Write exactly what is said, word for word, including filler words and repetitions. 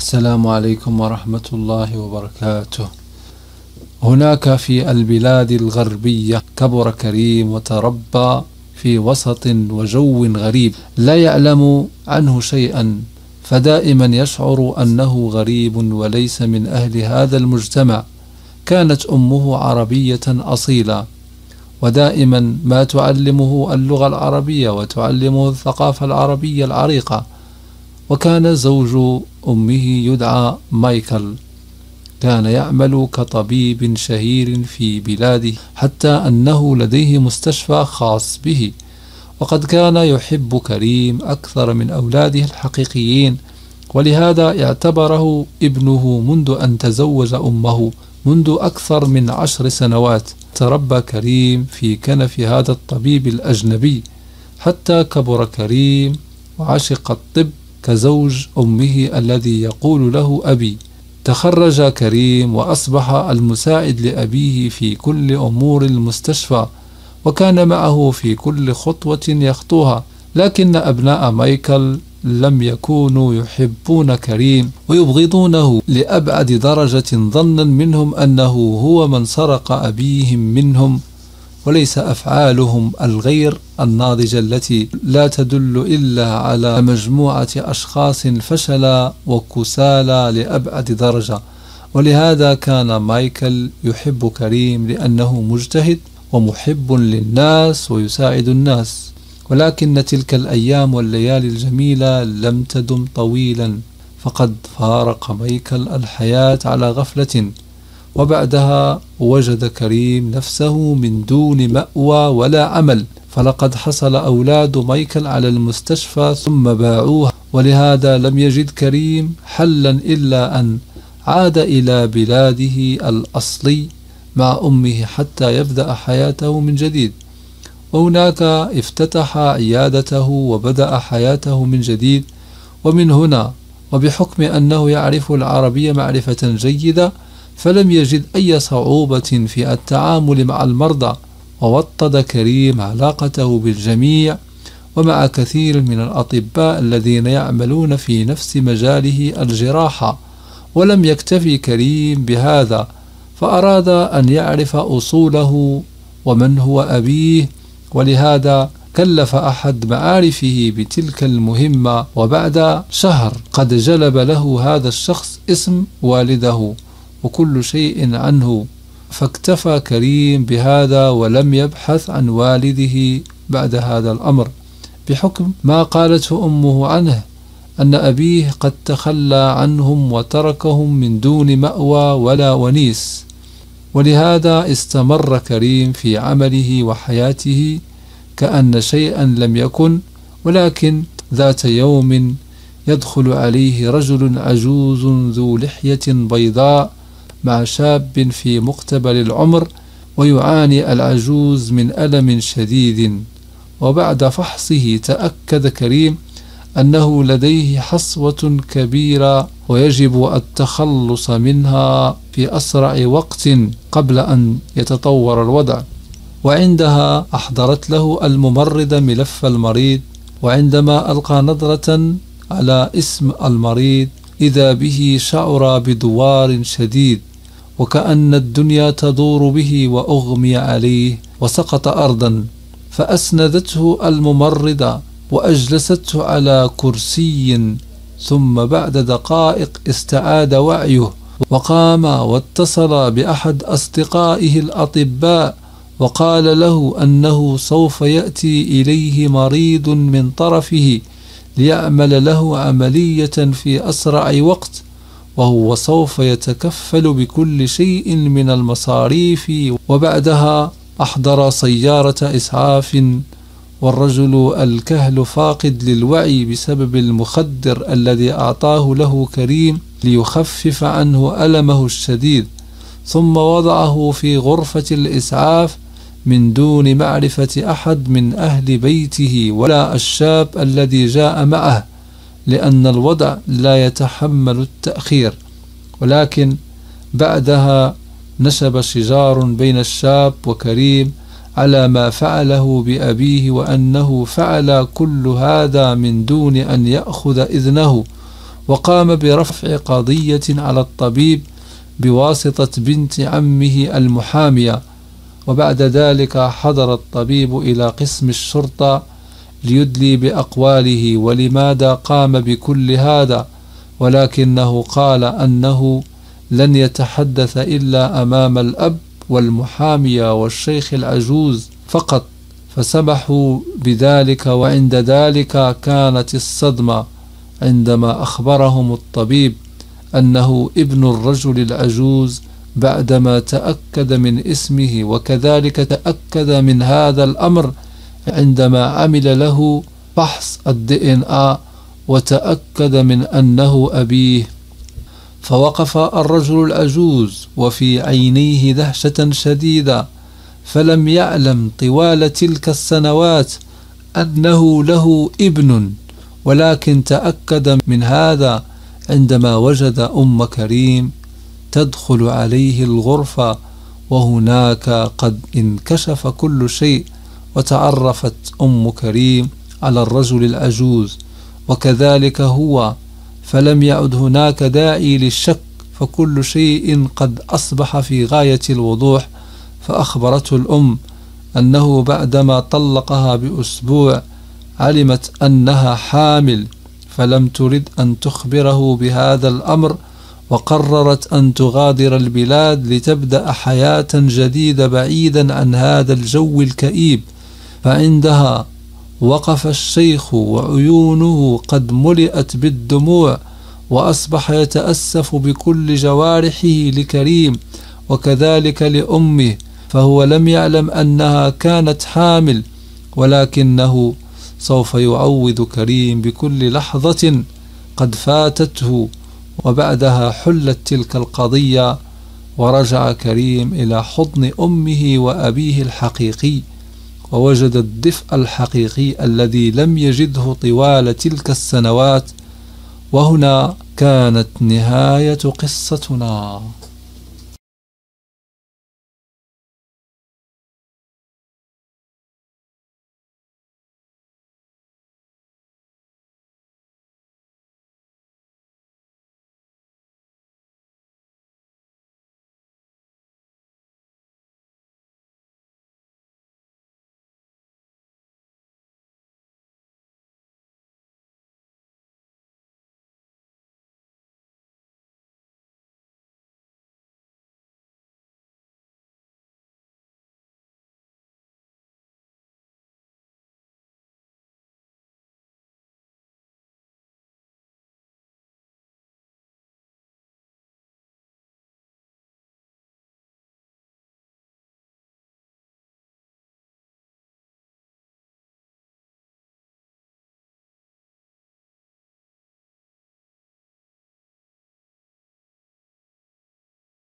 السلام عليكم ورحمة الله وبركاته. هناك في البلاد الغربية كبر كريم وتربى في وسط وجو غريب لا يعلم عنه شيئا، فدائما يشعر أنه غريب وليس من أهل هذا المجتمع. كانت أمه عربية أصيلة، ودائما ما تعلمه اللغة العربية وتعلمه الثقافة العربية العريقة. وكان زوج أمه يدعى مايكل، كان يعمل كطبيب شهير في بلاده، حتى أنه لديه مستشفى خاص به. وقد كان يحب كريم أكثر من أولاده الحقيقيين، ولهذا اعتبره ابنه منذ أن تزوج أمه منذ أكثر من عشر سنوات. تربى كريم في كنف هذا الطبيب الأجنبي حتى كبر كريم وعشق الطب كزوج أمه الذي يقول له أبي. تخرج كريم وأصبح المساعد لأبيه في كل أمور المستشفى، وكان معه في كل خطوة يخطوها. لكن أبناء مايكل لم يكونوا يحبون كريم ويبغضونه لأبعد درجة، ظنا منهم أنه هو من سرق أبيهم منهم، وليس أفعالهم الغير الناضجة التي لا تدل إلا على مجموعة أشخاص فشل وكسالى لأبعد درجة. ولهذا كان مايكل يحب كريم لأنه مجتهد ومحب للناس ويساعد الناس. ولكن تلك الأيام والليالي الجميلة لم تدم طويلا، فقد فارق مايكل الحياة على غفلة، وبعدها وجد كريم نفسه من دون مأوى ولا عمل. فلقد حصل أولاد مايكل على المستشفى ثم باعوها، ولهذا لم يجد كريم حلا إلا أن عاد إلى بلاده الأصلي مع أمه حتى يبدأ حياته من جديد. وهناك افتتح عيادته وبدأ حياته من جديد. ومن هنا وبحكم أنه يعرف العربية معرفة جيدة، فلم يجد أي صعوبة في التعامل مع المرضى، ووطد كريم علاقته بالجميع ومع كثير من الأطباء الذين يعملون في نفس مجاله الجراحة. ولم يكتفي كريم بهذا، فأراد أن يعرف أصوله ومن هو أبيه، ولهذا كلف أحد معارفه بتلك المهمة. وبعد شهر قد جلب له هذا الشخص اسم والده وكل شيء عنه، فاكتفى كريم بهذا ولم يبحث عن والده بعد هذا الأمر، بحكم ما قالته أمه عنه أن أبيه قد تخلى عنهم وتركهم من دون مأوى ولا ونيس. ولهذا استمر كريم في عمله وحياته كأن شيئا لم يكن. ولكن ذات يوم يدخل عليه رجل عجوز ذو لحية بيضاء مع شاب في مقتبل العمر، ويعاني العجوز من ألم شديد. وبعد فحصه تأكد كريم أنه لديه حصوة كبيرة ويجب التخلص منها في أسرع وقت قبل أن يتطور الوضع. وعندها أحضرت له الممرضة ملف المريض، وعندما ألقى نظرة على اسم المريض إذا به شعر بدوار شديد، وكأن الدنيا تدور به، وأغمي عليه وسقط أرضا. فأسندته الممرضة وأجلسته على كرسي، ثم بعد دقائق استعاد وعيه وقام واتصل بأحد أصدقائه الأطباء وقال له أنه سوف يأتي إليه مريض من طرفه ليعمل له عملية في أسرع وقت، وهو سوف يتكفل بكل شيء من المصاريف. وبعدها أحضر سيارة إسعاف، والرجل الكهل فاقد للوعي بسبب المخدر الذي أعطاه له كريم ليخفف عنه ألمه الشديد، ثم وضعه في غرفة الإسعاف من دون معرفة أحد من أهل بيته ولا الشاب الذي جاء معه، لأن الوضع لا يتحمل التأخير. ولكن بعدها نشب شجار بين الشاب وكريم على ما فعله بأبيه، وأنه فعل كل هذا من دون أن يأخذ إذنه، وقام برفع قضية على الطبيب بواسطة بنت عمه المحامية. وبعد ذلك حضر الطبيب إلى قسم الشرطة ليدلي بأقواله ولماذا قام بكل هذا، ولكنه قال أنه لن يتحدث إلا أمام الأب والمحامية والشيخ العجوز فقط، فسمحوا بذلك. وعند ذلك كانت الصدمة عندما أخبرهم الطبيب أنه ابن الرجل العجوز بعدما تأكد من اسمه، وكذلك تأكد من هذا الأمر عندما عمل له فحص الدي ان ايه وتأكد من أنه أبيه. فوقف الرجل العجوز وفي عينيه دهشة شديدة، فلم يعلم طوال تلك السنوات أنه له ابن، ولكن تأكد من هذا عندما وجد أم كريم تدخل عليه الغرفة، وهناك قد انكشف كل شيء، وتعرفت أم كريم على الرجل العجوز وكذلك هو، فلم يعد هناك داعي للشك، فكل شيء قد أصبح في غاية الوضوح. فأخبرته الأم أنه بعدما طلقها بأسبوع علمت أنها حامل، فلم ترد أن تخبره بهذا الأمر، وقررت أن تغادر البلاد لتبدأ حياة جديدة بعيدا عن هذا الجو الكئيب. فعندها وقف الشيخ وعيونه قد ملئت بالدموع، وأصبح يتأسف بكل جوارحه لكريم وكذلك لأمه، فهو لم يعلم أنها كانت حامل، ولكنه سوف يعوض كريم بكل لحظة قد فاتته. وبعدها حلت تلك القضية، ورجع كريم إلى حضن أمه وأبيه الحقيقي، ووجد الدفء الحقيقي الذي لم يجده طوال تلك السنوات. وهنا كانت نهاية قصتنا.